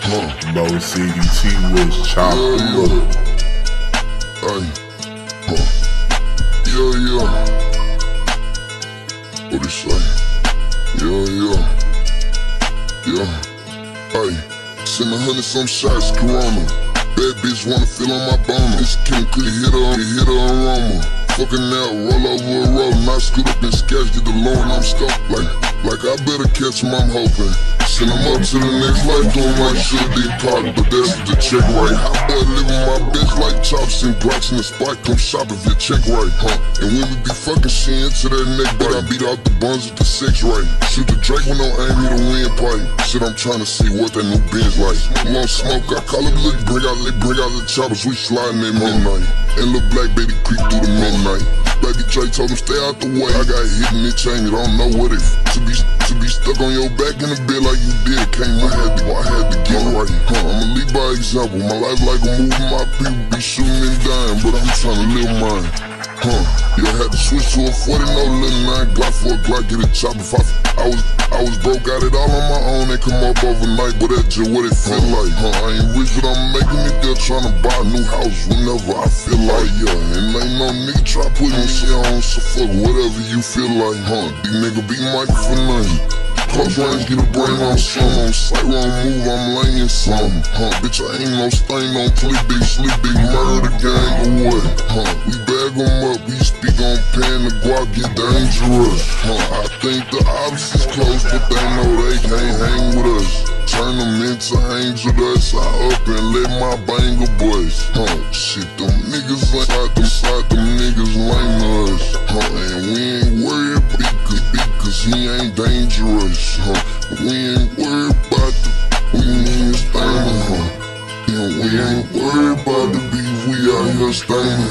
Mocity, Twest, chop them up. Yeah. What it say? Yeah. Send 100-some shots, Corona. Bad bitch wanna feel on my boner. This chemical hit her aroma. Fucking out, roll over a roll. Not scoot up and sketch, get the low and I'm scoped. Like I better catch him, I'm hoping. Send him up to the next life, doing like should be pop, but that's the check right. Hot boy living my bitch like chops and blocks in the spot. Come shop if your check right, And when we be fucking, she into that neck, but I beat out the buns with the sex right. Shoot the Drake with no aim, hit a windpipe. Shit, I'm trying to see what that new Benz like. Long smoke, I call it look, bring out the choppers, we sliding at midnight. And little black baby creep through the midnight. Baby Dre told him stay out the way. I got hit in it, chain, don't know what it to be stuck on your back in the bed like you did. I had to get right. I'ma lead by example. My life like a movie, my people be shooting and dying, but I'm trying to live mine. Yeah, I had to switch to a 40, no little 9 Glock for a Glock, get a chop. If I was broke, got it all on my own, and come up overnight, but that's just what it feel like. I ain't rich, but I'm making it there, trying to buy a new house whenever I feel like. And ain't no nigga try putting shit on, so fuck whatever you feel like. These niggas be Mike for nothing. Close range, get a brain on some. On sight, wrong move, I'm laying some. Bitch, I ain't no stain on sleep big, murder the gang or what? We bag them up, we speak on pen, the guap get dangerous. I think the ops is close, but they know they can't hang with us. Turn them into hangs with us, I up and let my banger boys. Shit, them niggas inside them niggas lame to us. And we ain't worried because he ain't dangerous. We ain't worried about we ain't staining. We ain't worried about the beef, we out here staining.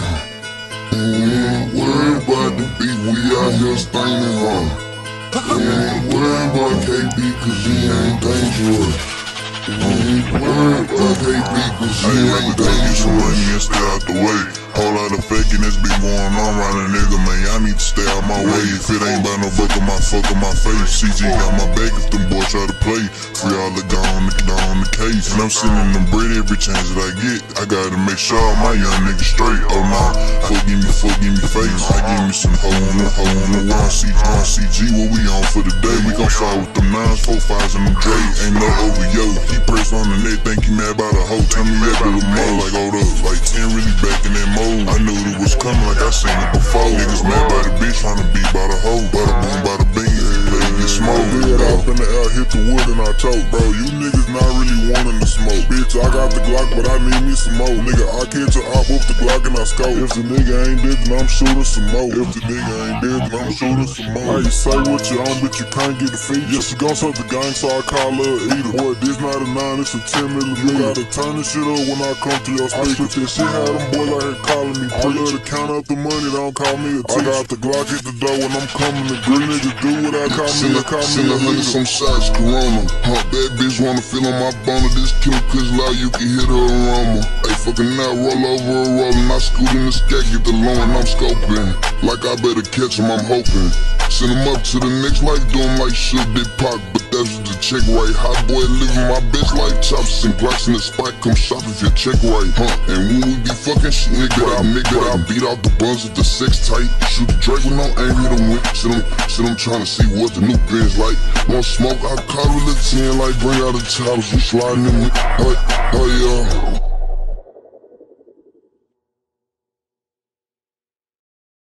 We ain't worried about the beef, we out here staining. We ain't worried about KB cause he ain't dangerous. We ain't worried about KB cause he ain't dangerous. Some money and stay out the way. Whole lot of faking that's been going on around a nigga, man. Y'all need to stay out my way. If it ain't about no fuck on my face. CG got my back if them boys try to play. Free all the gone on the case. And I'm sending them bread every chance that I get. I gotta make sure my young niggas straight. Oh no, fuck give me face. I give me some hoe on the wall. CG, what we on for the day? We gon' start with them 9s, 4 5s and them Dre. Ain't no over yo. He pressed on the neck, think he mad about a hoe. Tell me that little more like hold up. Like 10 really back in that mode. I knew it was coming like I seen it before. Niggas mad by the bitch tryna be by the hoe. Bada boom, bada bing, let it get smoked. Head off in the air, hit the wood and I choke. Bro, you niggas not really wanting to smoke. Bitch, I got the Glock, but I need me some more. Nigga, I catch a op with the Glock and I scope. If the nigga ain't dead, then I'm shooting some more. If the nigga ain't dead, then I'm shooting some more. How you say what you on, but you can't get the feature. Yeah, she gon' suck the gang, so I call her a eater. Boy, this not a 9, it's a 10mm. You gotta turn this shit up when I come to your speaker. This shit had them boys out here calling me. I love to count up the money, don't call me a teacher. I got the Glock at the door when I'm coming to green. Niggas do what I call me, Send 100-some shots, Corona. Bad bitch wanna feel on my boner. This kill cause loud, you can hear the aroma. Ay, fucking out, roll over a roll. And I scoot in the scat, get the low and I'm scoping. Like I better catch him, I'm hoping. Send him up to the next life, doing like should be pop, but that's the check right. Hot boy living my bitch like chops and blocks in the spot. Come shop if your check right, And when we be fucking shit, nigga, I beat out the buns with the sex tight. Shoot the Drake with no aim, hit him with. Shit, I'm trying to see what the new Benz like. Want smoke, I call it a 10, like bring out the towers, we sliding in. Oh yeah.